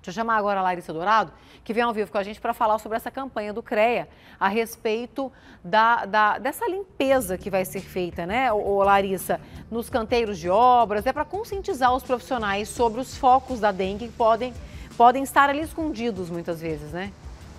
Deixa eu chamar agora a Larissa Dourado, que vem ao vivo com a gente para falar sobre essa campanha do CREA a respeito dessa limpeza que vai ser feita, né, Larissa, nos canteiros de obras. É para conscientizar os profissionais sobre os focos da dengue que podem estar ali escondidos muitas vezes, né?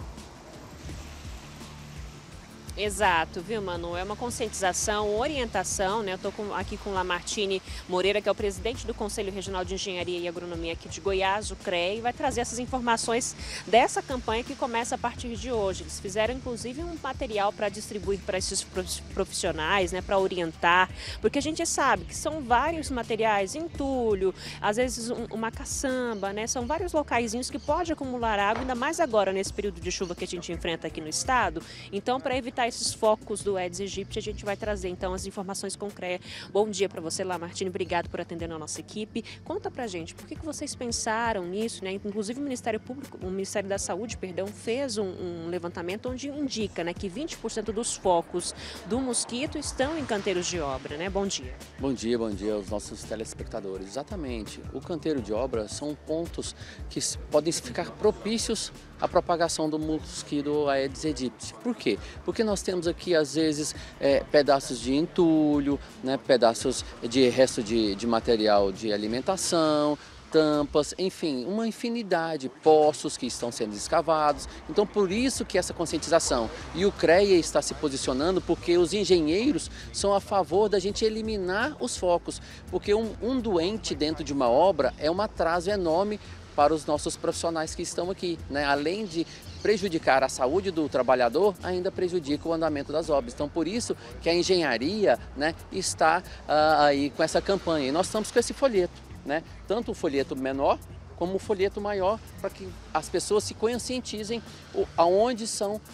Exato, viu, Manu? É uma conscientização, orientação, né? Eu estou aqui com Lamartine Moreira, que é o presidente do Conselho Regional de Engenharia e Agronomia aqui de Goiás, o CREA, e vai trazer essas informações dessa campanha que começa a partir de hoje. Eles fizeram, inclusive, um material para distribuir para esses profissionais, né? Para orientar, porque a gente sabe que são vários materiais, entulho, às vezes uma caçamba, né? São vários locaizinhos que pode acumular água, ainda mais agora nesse período de chuva que a gente enfrenta aqui no estado. Então, para evitar esses focos do Aedes aegypti, a gente vai trazer então as informações com o CREA. Bom dia para você, Lamartine, obrigado por atender a nossa equipe. Conta pra gente, por que vocês pensaram nisso, né? Inclusive o Ministério Público, o Ministério da Saúde, perdão, fez um levantamento onde indica, né, que 20% dos focos do mosquito estão em canteiros de obra, né? Bom dia. Bom dia aos nossos telespectadores. Exatamente, o canteiro de obra são pontos que podem ficar propícios à propagação do mosquito Aedes aegypti. Por quê? Porque nós temos aqui, às vezes, pedaços de entulho, né, pedaços de resto de material de alimentação, tampas, enfim, uma infinidade, poços que estão sendo escavados. Então, por isso que essa conscientização. E o CREA está se posicionando porque os engenheiros são a favor da gente eliminar os focos, porque um doente dentro de uma obra é um atraso enorme para os nossos profissionais que estão aqui, né? Além de prejudicar a saúde do trabalhador, ainda prejudica o andamento das obras. Então, por isso que a engenharia, né, está aí com essa campanha. E nós estamos com esse folheto, né? Tanto o folheto menor como o folheto maior, para que as pessoas se conscientizem aonde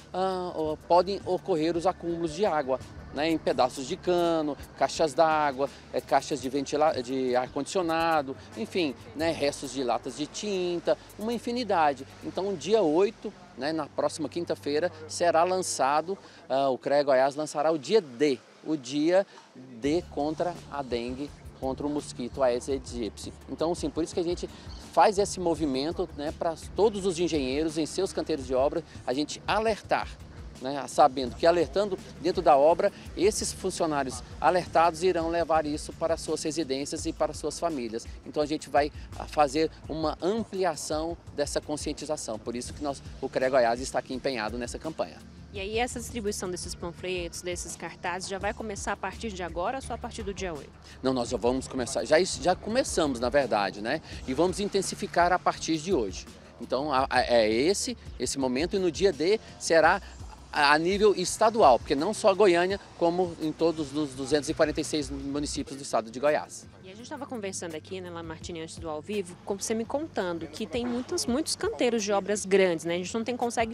podem ocorrer os acúmulos de água, né, em pedaços de cano, caixas d'água, caixas de ar-condicionado, enfim, né, restos de latas de tinta, uma infinidade. Então, dia 8, né, na próxima quinta-feira, será lançado, o CREA Goiás lançará o dia D contra a dengue, contra o mosquito Aedes aegypti. Então, sim, por isso que a gente faz esse movimento, né, para todos os engenheiros em seus canteiros de obra, a gente alertar, né, sabendo que alertando dentro da obra, esses funcionários alertados irão levar isso para suas residências e para suas famílias. Então a gente vai fazer uma ampliação dessa conscientização, por isso que o CREA Goiás está aqui empenhado nessa campanha. E aí essa distribuição desses panfletos, desses cartazes, já vai começar a partir de agora ou só a partir do dia 8? Não, nós já vamos começar, já começamos na verdade, né? E vamos intensificar a partir de hoje. Então é esse momento, e no dia D será a nível estadual, porque não só Goiânia, como em todos os 246 municípios do estado de Goiás. E a gente estava conversando aqui, né, Lamartine, antes do ao vivo, como você me contando que tem muitos canteiros de obras grandes, né? A gente não consegue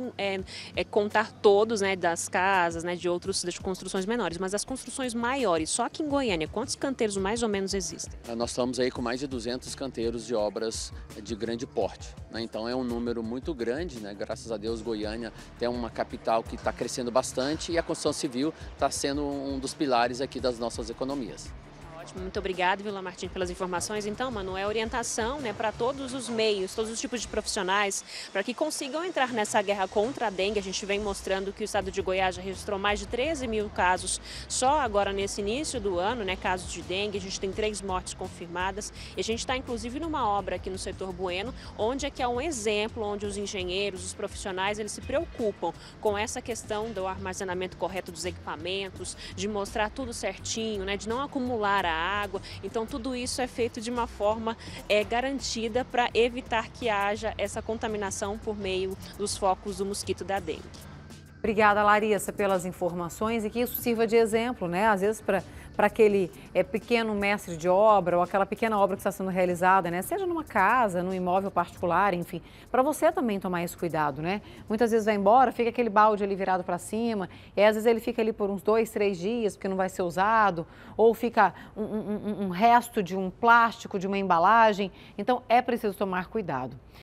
contar todos, né, das casas, né, das construções menores, mas as construções maiores, só aqui em Goiânia, quantos canteiros mais ou menos existem? Nós estamos aí com mais de 200 canteiros de obras de grande porte, né? Então é um número muito grande, né? Graças a Deus, Goiânia tem uma capital que está crescendo bastante e a construção civil está sendo um dos pilares aqui das nossas economias. Muito obrigada, viu, Lamartine, pelas informações. Então, Manu, é orientação, né, para todos os meios, todos os tipos de profissionais, para que consigam entrar nessa guerra contra a dengue. A gente vem mostrando que o estado de Goiás já registrou mais de 13 mil casos só agora nesse início do ano, né, casos de dengue. A gente tem 3 mortes confirmadas e a gente está, inclusive, numa obra aqui no setor Bueno, onde é um exemplo, onde os engenheiros, os profissionais, eles se preocupam com essa questão do armazenamento correto dos equipamentos, de mostrar tudo certinho, né, de não acumular a água. Então tudo isso é feito de uma forma garantida para evitar que haja essa contaminação por meio dos focos do mosquito da dengue. Obrigada, Larissa, pelas informações e que isso sirva de exemplo, né? Às vezes para aquele pequeno mestre de obra ou aquela pequena obra que está sendo realizada, né? Seja numa casa, num imóvel particular, enfim, para você também tomar esse cuidado, né? Muitas vezes vai embora, fica aquele balde ali virado para cima e às vezes ele fica ali por uns 2, 3 dias porque não vai ser usado ou fica um resto de um plástico, de uma embalagem. Então é preciso tomar cuidado.